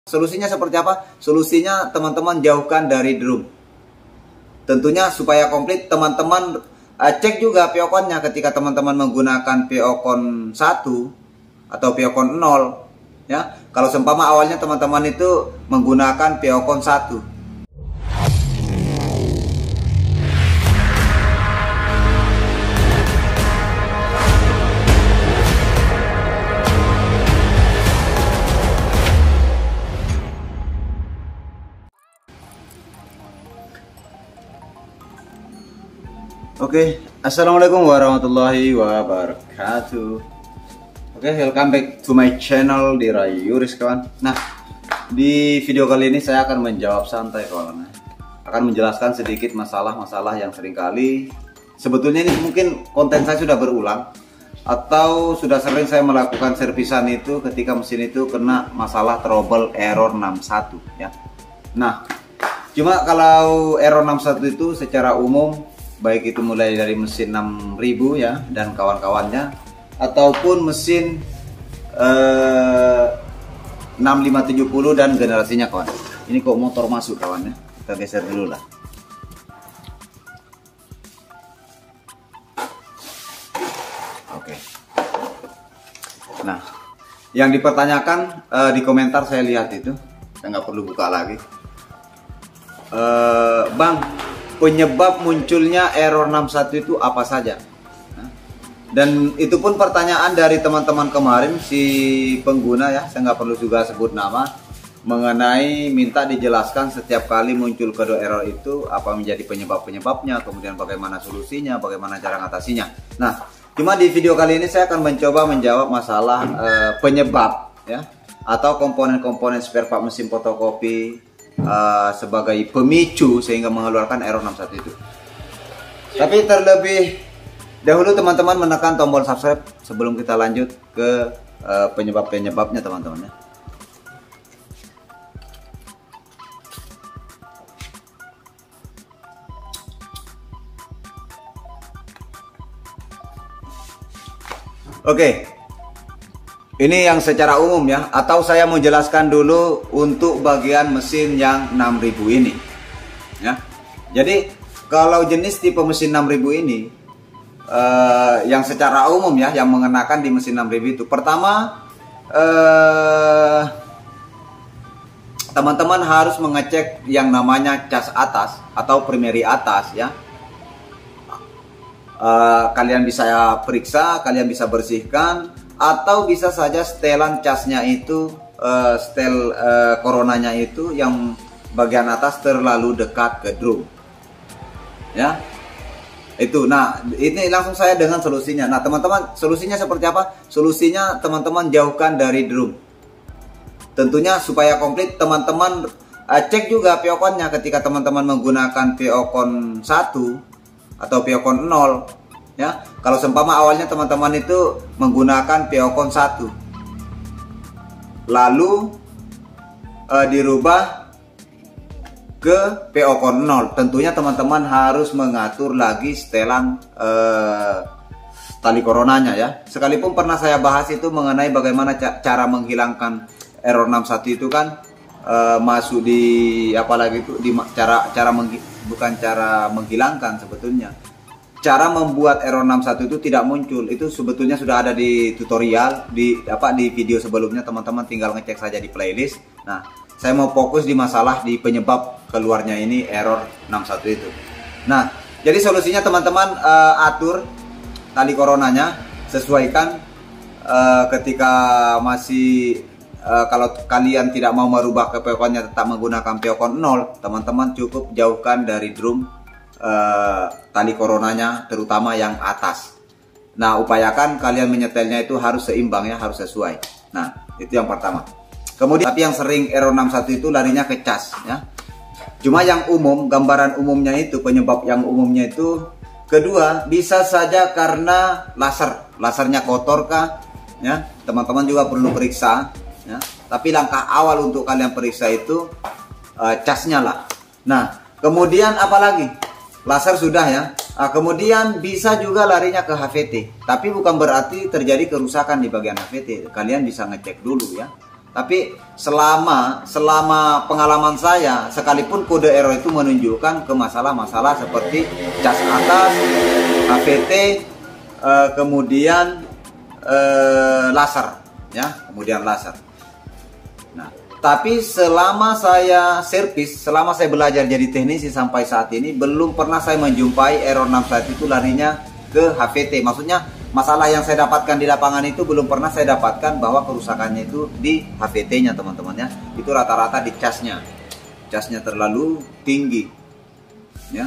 Solusinya seperti apa? Solusinya teman-teman jauhkan dari drum. Tentunya supaya komplit teman-teman cek juga PO-konnya ketika teman-teman menggunakan PO-kon 1 atau PO-kon 0 ya. Kalau seumpama awalnya teman-teman itu menggunakan PO-kon 1. Oke, assalamualaikum warahmatullahi wabarakatuh. Oke, welcome back to my channel di Ray Yuris kawan. Nah, di video kali ini saya akan menjawab santai kawan. Akan menjelaskan sedikit masalah-masalah yang seringkali sebetulnya ini mungkin konten saya sudah berulang atau sudah sering saya melakukan servisan itu ketika mesin itu kena masalah trouble error 61 ya. Nah, cuma kalau error 61 itu secara umum baik itu mulai dari mesin 6000 ya dan kawan-kawannya ataupun mesin 6570 dan generasinya kawan. Ini kok motor masuk kawan ya. Kita geser dulu lah. Oke. Nah, yang dipertanyakan di komentar saya lihat itu, saya nggak perlu buka lagi. Bang, penyebab munculnya error 61 itu apa saja? Dan itu pun pertanyaan dari teman-teman kemarin si pengguna ya, saya nggak perlu juga sebut nama, mengenai minta dijelaskan setiap kali muncul kode error itu apa menjadi penyebab-penyebabnya, kemudian bagaimana solusinya, bagaimana cara mengatasinya. Nah, cuma di video kali ini saya akan mencoba menjawab masalah penyebab ya, atau komponen-komponen spare part mesin fotokopi sebagai pemicu sehingga mengeluarkan error 61 itu. Tapi terlebih dahulu teman-teman menekan tombol subscribe sebelum kita lanjut ke penyebab-penyebabnya teman-teman ya. Oke. Ini yang secara umum ya, atau saya mau jelaskan dulu untuk bagian mesin yang 6000 ini ya. Jadi kalau jenis tipe mesin 6000 ini yang secara umum ya, yang mengenakan di mesin 6000 itu pertama teman-teman harus mengecek yang namanya cas atas atau primary atas ya. Kalian bisa periksa, kalian bisa bersihkan, atau bisa saja setelan casnya itu setel coronanya itu yang bagian atas terlalu dekat ke drum ya. Itu, nah ini langsung saya dengan solusinya. Nah teman-teman, solusinya seperti apa? Solusinya teman-teman jauhkan dari drum. Tentunya supaya komplit teman-teman cek juga PO-konnya ketika teman-teman menggunakan PO-kon 1 atau PO-kon 0 ya. Kalau seumpama awalnya teman-teman itu menggunakan PO-kon 1 lalu dirubah ke PO-kon 0, tentunya teman-teman harus mengatur lagi setelan tali coronanya ya. Sekalipun pernah saya bahas itu mengenai bagaimana cara menghilangkan error 61 itu kan masuk di apalagi itu di bukan cara menghilangkan, sebetulnya cara membuat error 61 itu tidak muncul itu sebetulnya sudah ada di tutorial di video sebelumnya, teman-teman tinggal ngecek saja di playlist. Nah, saya mau fokus di masalah di penyebab keluarnya ini error 61 itu. Nah, jadi solusinya teman-teman atur tali coronanya, sesuaikan ketika masih kalau kalian tidak mau merubah ke PO-konnya tetap menggunakan PO-kon 0, teman-teman cukup jauhkan dari drum tali coronanya, terutama yang atas. Nah, upayakan kalian menyetelnya itu harus seimbang ya, harus sesuai. Nah, itu yang pertama. Kemudian, tapi yang sering error 61 itu larinya ke cas ya. Cuma yang umum, gambaran umumnya itu, penyebab yang umumnya itu kedua, bisa saja karena lasernya kotor kah ya. Teman-teman juga perlu periksa ya. Tapi langkah awal untuk kalian periksa itu casnya lah. Nah, kemudian apalagi? Laser sudah ya. Kemudian bisa juga larinya ke HVT. Tapi bukan berarti terjadi kerusakan di bagian HVT. Kalian bisa ngecek dulu ya. Tapi selama pengalaman saya, sekalipun kode error itu menunjukkan ke masalah-masalah seperti cas atas, HVT, kemudian laser, ya, kemudian laser. Nah, tapi selama saya servis, selama saya belajar jadi teknisi sampai saat ini, belum pernah saya menjumpai error 61 itu larinya ke HVT. Maksudnya masalah yang saya dapatkan di lapangan itu belum pernah saya dapatkan bahwa kerusakannya itu di HVT-nya, teman-teman ya. Itu rata-rata di casnya. Casnya terlalu tinggi. Ya.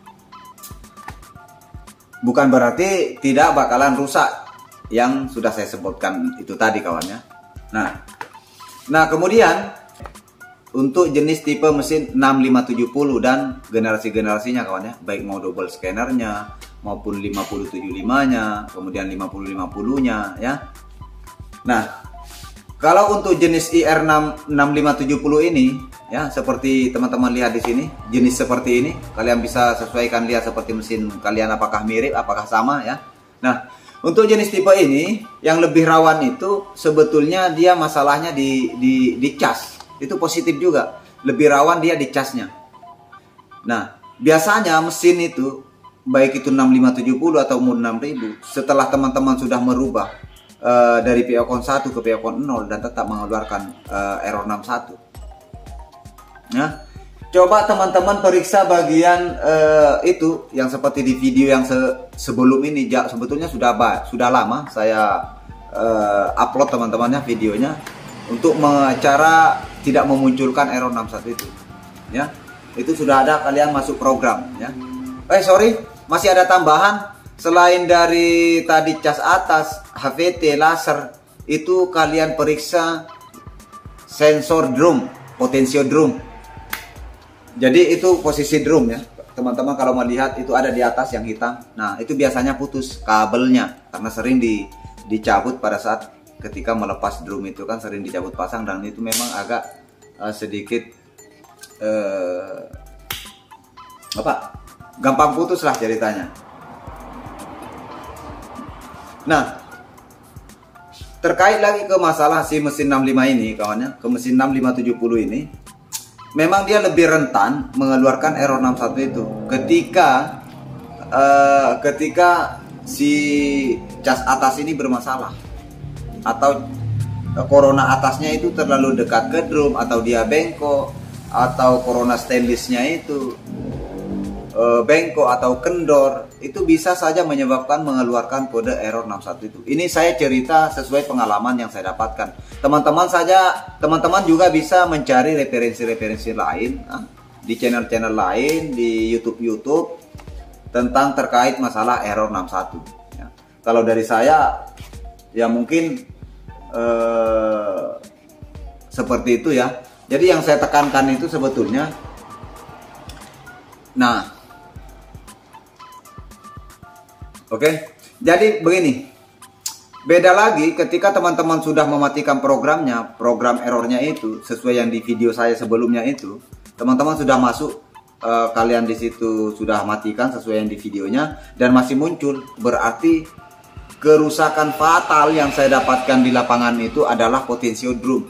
Bukan berarti tidak bakalan rusak yang sudah saya sebutkan itu tadi, kawannya. Nah, kemudian untuk jenis tipe mesin 6570 dan generasi-generasinya, kawannya, baik mau double scannernya maupun 5075-nya, kemudian 5050-nya, ya. Nah, kalau untuk jenis IR6570 ini, ya, seperti teman-teman lihat di sini, jenis seperti ini, kalian bisa sesuaikan lihat seperti mesin kalian apakah mirip, apakah sama, ya. Nah, untuk jenis tipe ini yang lebih rawan itu sebetulnya dia masalahnya di cas. Itu positif juga, lebih rawan dia di casnya. Nah, biasanya mesin itu baik itu 6570 atau 6000, setelah teman-teman sudah merubah dari PO 1 ke PO 0 dan tetap mengeluarkan error 61, ya, coba teman-teman periksa bagian itu yang seperti di video yang sebelum ini. Sebetulnya sudah lama saya upload, teman-temannya, videonya untuk cara tidak memunculkan error 61 itu, ya. Itu sudah ada, kalian masuk program, ya. Masih ada tambahan selain dari tadi cas atas, HVT, laser, itu kalian periksa sensor drum, potensio drum. Jadi itu posisi drum, ya. Teman-teman kalau melihat itu ada di atas yang hitam. Nah, itu biasanya putus kabelnya karena sering dicabut pada saat ketika melepas drum itu kan sering dicabut pasang, dan itu memang agak sedikit gampang putus lah ceritanya. Nah, terkait lagi ke masalah si mesin 65 ini, kawannya, ke mesin 6570 ini, memang dia lebih rentan mengeluarkan error 61 itu ketika si cas atas ini bermasalah, atau corona atasnya itu terlalu dekat ke drum, atau dia bengkok, atau corona stainlessnya itu bengkok atau kendor. Itu bisa saja menyebabkan mengeluarkan kode error 61 itu. Ini saya cerita sesuai pengalaman yang saya dapatkan. Teman-teman juga bisa mencari referensi-referensi lain di channel-channel lain, di YouTube tentang terkait masalah error 61, ya. Kalau dari saya ya mungkin seperti itu, ya. Jadi yang saya tekankan itu sebetulnya, nah, oke, jadi begini, beda lagi ketika teman-teman sudah mematikan programnya, program errornya itu sesuai yang di video saya sebelumnya itu, teman-teman sudah masuk, kalian di situ sudah matikan sesuai yang di videonya dan masih muncul, berarti kerusakan fatal yang saya dapatkan di lapangan itu adalah potensio drum.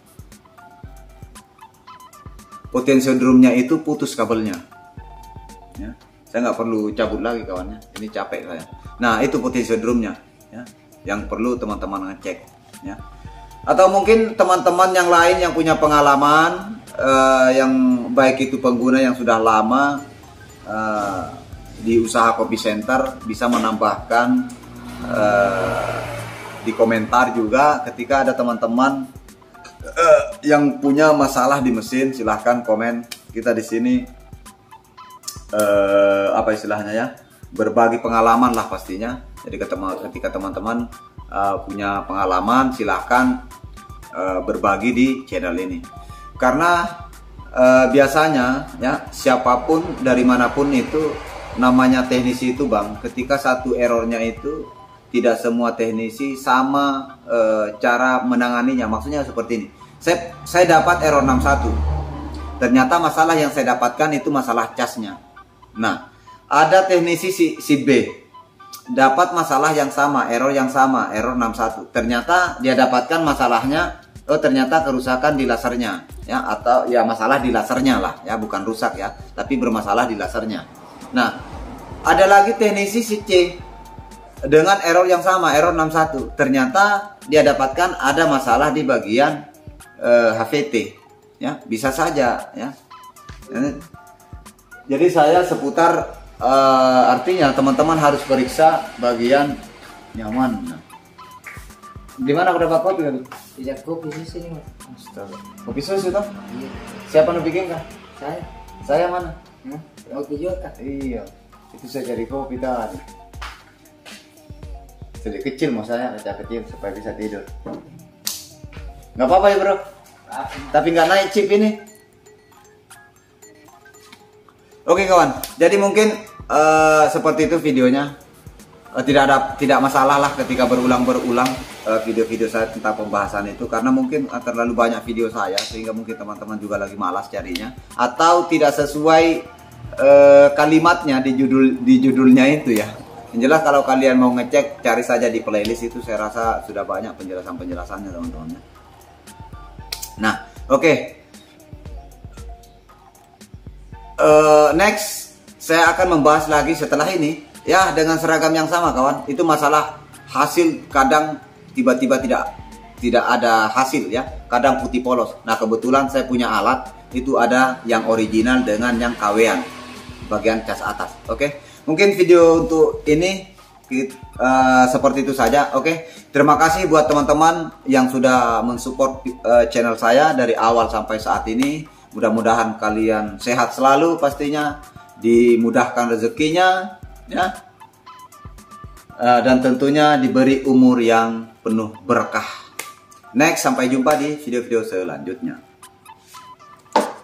Potensio drumnya itu putus kabelnya, ya. Saya nggak perlu cabut lagi, kawannya, ini capek saya. Nah, itu potensio drumnya, ya, yang perlu teman-teman ngecek, ya. Atau mungkin teman-teman yang lain yang punya pengalaman, yang baik itu pengguna yang sudah lama di usaha kopi center, bisa menambahkan di komentar juga. Ketika ada teman-teman yang punya masalah di mesin, silahkan komen. Kita di sini apa istilahnya, ya, berbagi pengalaman lah pastinya. Jadi ketika teman-teman punya pengalaman, silahkan berbagi di channel ini. Karena biasanya, ya, siapapun dari manapun itu namanya teknisi itu, Bang, ketika satu errornya itu tidak semua teknisi sama cara menanganinya. Maksudnya seperti ini. Saya dapat error 61. Ternyata masalah yang saya dapatkan itu masalah casnya. Nah, ada teknisi si B dapat masalah yang sama, error yang sama, error 61. Ternyata dia dapatkan masalahnya oh ternyata kerusakan di lasernya ya, atau ya masalah di lasernya lah ya, bukan rusak ya, tapi bermasalah di lasernya. Nah, ada lagi teknisi si C dengan error yang sama, error 61. Ternyata dia dapatkan ada masalah di bagian HVT ya, bisa saja ya. Jadi saya seputar artinya teman-teman harus periksa bagian nyaman. Nah, di mana aku dapat kopi kan? Tidak kopi di sini mas. Astaga. Kopi susu toh? Iya. Siapa yang bikin kah? Saya. Saya mana? Kopi juga. Iya. Itu saya cari kopi tadi. Sedikit kecil mau saya, kecil kecil supaya bisa tidur. Nggak apa-apa ya bro. Tapi nggak naik chip ini. Oke kawan. Jadi mungkin seperti itu videonya. Tidak masalah lah ketika berulang-berulang video-video saya tentang pembahasan itu, karena mungkin terlalu banyak video saya sehingga mungkin teman-teman juga lagi malas carinya atau tidak sesuai kalimatnya di judulnya itu ya. Yang jelas kalau kalian mau ngecek, cari saja di playlist itu, saya rasa sudah banyak penjelasannya teman-teman. Nah, oke. Next saya akan membahas lagi setelah ini ya, dengan seragam yang sama kawan. Itu masalah hasil, kadang tiba-tiba tidak ada hasil ya, kadang putih polos. Nah kebetulan saya punya alat itu, ada yang original dengan yang KW-an bagian cas atas. Oke, mungkin video untuk ini seperti itu saja. Oke, terima kasih buat teman-teman yang sudah mensupport channel saya dari awal sampai saat ini. Mudah-mudahan kalian sehat selalu, pastinya dimudahkan rezekinya ya, dan tentunya diberi umur yang penuh berkah. Next, sampai jumpa di video-video selanjutnya.